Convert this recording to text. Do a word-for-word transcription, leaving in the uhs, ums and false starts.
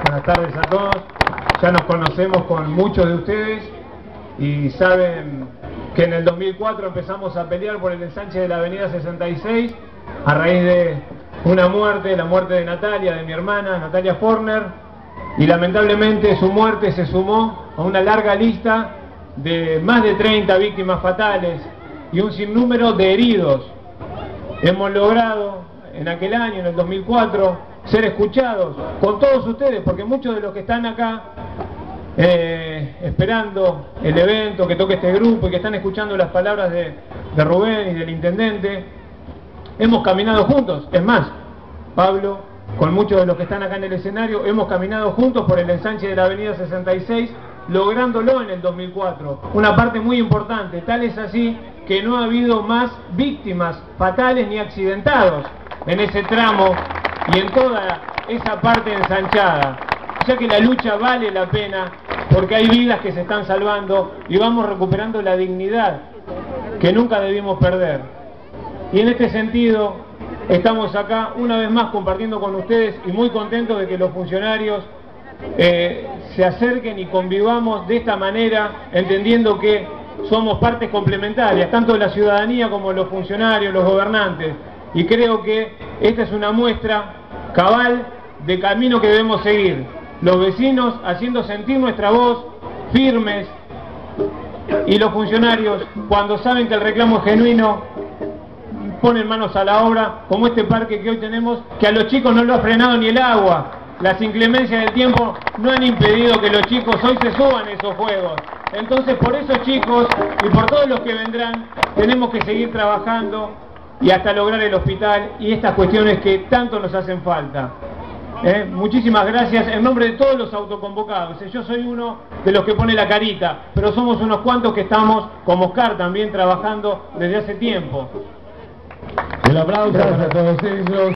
Buenas tardes a todos. Ya nos conocemos con muchos de ustedes y saben que en el dos mil cuatro empezamos a pelear por el ensanche de la avenida sesenta y seis a raíz de una muerte, la muerte de Natalia, de mi hermana, Natalia Forner, y lamentablemente su muerte se sumó a una larga lista de más de treinta víctimas fatales y un sinnúmero de heridos. Hemos logrado en aquel año, en el dos mil cuatro, ser escuchados con todos ustedes, porque muchos de los que están acá eh, esperando el evento, que toque este grupo y que están escuchando las palabras de, de Rubén y del intendente, hemos caminado juntos. Es más, Pablo, con muchos de los que están acá en el escenario, hemos caminado juntos por el ensanche de la avenida sesenta y seis, lográndolo en el dos mil cuatro. Una parte muy importante, tal es así que no ha habido más víctimas fatales ni accidentados en ese tramo y en toda esa parte ensanchada. O sea que la lucha vale la pena porque hay vidas que se están salvando y vamos recuperando la dignidad que nunca debimos perder. Y en este sentido estamos acá una vez más compartiendo con ustedes y muy contentos de que los funcionarios eh, se acerquen y convivamos de esta manera, entendiendo que somos partes complementarias, tanto de la ciudadanía como los funcionarios, los gobernantes. Y creo que esta es una muestra cabal de camino que debemos seguir. Los vecinos haciendo sentir nuestra voz, firmes, y los funcionarios, cuando saben que el reclamo es genuino, ponen manos a la obra, como este parque que hoy tenemos, que a los chicos no lo ha frenado ni el agua. Las inclemencias del tiempo no han impedido que los chicos hoy se suban a esos juegos. Entonces, por esos chicos y por todos los que vendrán, tenemos que seguir trabajando y hasta lograr el hospital y estas cuestiones que tanto nos hacen falta. ¿Eh? Muchísimas gracias en nombre de todos los autoconvocados. Yo soy uno de los que pone la carita, pero somos unos cuantos que estamos, como Oscar, también trabajando desde hace tiempo. El aplauso para todos ellos.